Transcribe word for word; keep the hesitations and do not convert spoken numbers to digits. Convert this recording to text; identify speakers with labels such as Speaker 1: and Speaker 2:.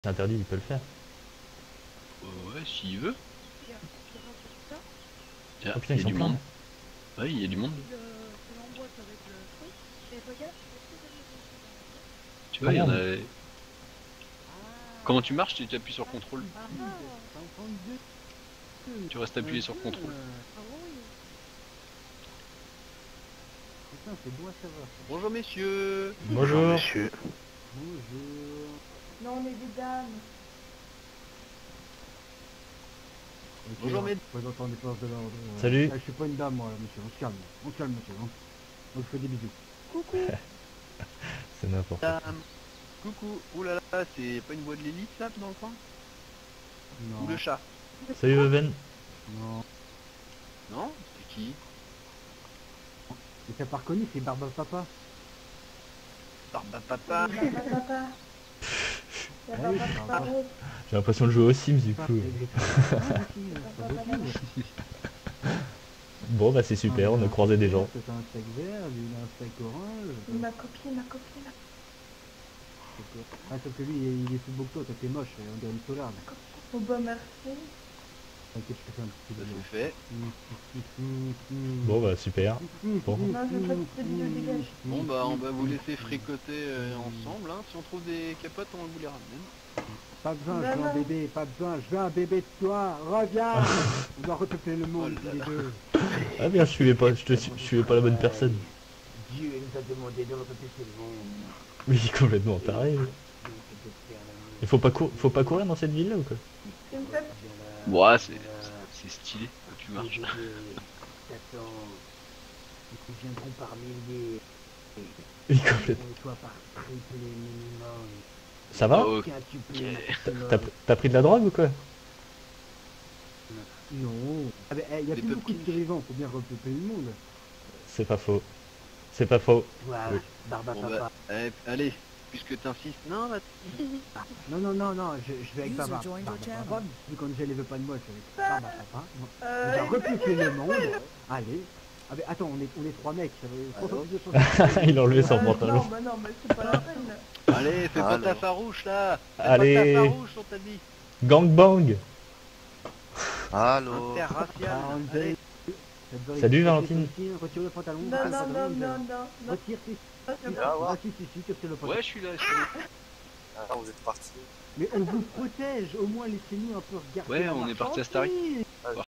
Speaker 1: C'est interdit, il peut le faire.
Speaker 2: Euh, ouais, s'il veut. Tiens,
Speaker 1: Oh putain,
Speaker 2: il
Speaker 1: ils
Speaker 2: y a
Speaker 1: sont
Speaker 2: du
Speaker 1: pleins
Speaker 2: monde.
Speaker 1: là.
Speaker 2: Ouais, il y a du monde. Tu vois, il y en
Speaker 1: Comment?
Speaker 2: a. Comment tu marches? Tu appuies sur contrôle. Tu restes appuyé sur contrôle. Bonjour messieurs.
Speaker 1: Bonjour.
Speaker 3: monsieur.
Speaker 4: Bonjour.
Speaker 5: Non, on est des dames.
Speaker 4: Ok,
Speaker 2: Bonjour,
Speaker 4: on
Speaker 2: mesdames.
Speaker 4: représente les forces de l'ordre. euh,
Speaker 1: Salut.
Speaker 4: ah, je suis pas une dame, moi, monsieur. On se calme. On se calme, monsieur. Hein. On se fait des bisous.
Speaker 5: Coucou.
Speaker 1: C'est n'importe quoi.
Speaker 2: Madame. Coucou. Oulala, là là, c'est pas une voix de l'élite là dans le coin?
Speaker 4: Non.
Speaker 2: Ou le chat?
Speaker 1: Salut Veven.
Speaker 4: Non.
Speaker 2: Non? C'est qui?
Speaker 4: Et t'as pas reconnu, c'est Barba Papa.
Speaker 2: Barba Papa.
Speaker 5: Papa, papa. Y a
Speaker 4: Ah oui,
Speaker 5: papa,
Speaker 4: c'est
Speaker 5: papa.
Speaker 4: Barba.
Speaker 1: J'ai l'impression de jouer aux Sims du
Speaker 4: Papa,
Speaker 1: coup.
Speaker 4: c'est- Ah, si, c'est pas possible.
Speaker 1: Bon bah c'est super,
Speaker 4: Ah,
Speaker 1: on
Speaker 4: il
Speaker 1: a
Speaker 4: un
Speaker 1: croisé des
Speaker 4: steak
Speaker 1: gens.
Speaker 4: vert, toi, t'as un steak vert, lui il a un steak orange.
Speaker 5: Ma copine, ma copine, ma
Speaker 4: Ah, sauf que lui, il est plus beau que toi, toi t'es moche, on dirait une solar.
Speaker 5: copine. Oh bah merci.
Speaker 4: T'inquiète, je te fais un petit
Speaker 2: Ça
Speaker 4: bisou.
Speaker 2: c'est fait.
Speaker 1: Bon bah super. Bon.
Speaker 5: Non, je veux pas de petits bisous, dégage.
Speaker 2: Bon bah on va vous laisser fricoter euh, ensemble. Hein. Si on trouve des capotes, on vous les ramène.
Speaker 4: Pas besoin, je veux un
Speaker 5: Maman.
Speaker 4: bébé, pas besoin, je veux un bébé de toi, reviens. On doit repeupler le monde,
Speaker 2: Oh là
Speaker 4: tous les
Speaker 2: là.
Speaker 4: deux.
Speaker 1: Ah bien, je suivais pas, je te su- je suivais pas la bonne personne.
Speaker 3: Dieu nous a demandé de repeupler le monde.
Speaker 1: Oui, complètement taré. oui. Il faut pas, cour- faut pas courir dans cette ville là ou quoi?
Speaker 5: Tu me fais
Speaker 2: Ouais, c'est c'est stylé quand tu
Speaker 3: Les
Speaker 2: marches.
Speaker 3: bébés t'attendent. Ils viendront par milliers.
Speaker 1: Oui, complètement.
Speaker 3: On soit par triple minimum.
Speaker 1: Ça va?
Speaker 2: Oh,
Speaker 3: Tiens, tu peux
Speaker 2: ok.
Speaker 1: T'as t'as pris de la drogue ou quoi?
Speaker 4: Non. Ah ben, il y a
Speaker 2: Des
Speaker 4: plus beaucoup de
Speaker 2: pumpkins.
Speaker 4: survivants, faut bien repeupler le monde.
Speaker 1: C'est pas faux. C'est pas faux.
Speaker 3: Voilà,
Speaker 1: Oui.
Speaker 3: Barba
Speaker 2: Bon
Speaker 3: Papa.
Speaker 2: bah, allez, allez, puisque t'insistes. Non, bah,
Speaker 4: Non, non, non, non, je, je vais avec
Speaker 6: User
Speaker 4: Barba.
Speaker 6: joined your
Speaker 4: Barba
Speaker 6: channel.
Speaker 4: Papa, vu qu'Angel ne veut pas de moi, je vais avec Barba Papa. On
Speaker 5: Euh,
Speaker 4: va repeupler le monde. Allez. Ah ben attends, on est, on est trois mecs, ça va soixante-deux,
Speaker 1: Il a enlevé son
Speaker 5: euh,
Speaker 1: pantalon.
Speaker 5: Non, bah non, mais c'est pas la peine.
Speaker 2: allez, fais pas ta farouche là. Fais
Speaker 1: Allez.
Speaker 2: pas ta farouche, on t'a dit.
Speaker 1: Gangbang.
Speaker 3: Allô.
Speaker 2: Interracial.
Speaker 4: Ah,
Speaker 2: Allez.
Speaker 4: Angel.
Speaker 1: Salut, Valentine.
Speaker 4: Retire le pantalon.
Speaker 5: Non,
Speaker 4: retire le
Speaker 5: non,
Speaker 4: pantalon,
Speaker 5: non,
Speaker 4: Angel.
Speaker 5: non, non, non.
Speaker 4: Retire tes...
Speaker 5: Ah, c'est
Speaker 3: Ah,
Speaker 5: bon.
Speaker 4: Ah si, si, si, tu retires le pantalon.
Speaker 2: Ouais, je suis là. Je suis là.
Speaker 3: Ah, vous êtes parti.
Speaker 4: Mais on vous protège, au moins laissez-nous un peu regarder.
Speaker 2: Ouais,
Speaker 4: la
Speaker 2: on est parti à
Speaker 4: marchandise.
Speaker 2: Starik.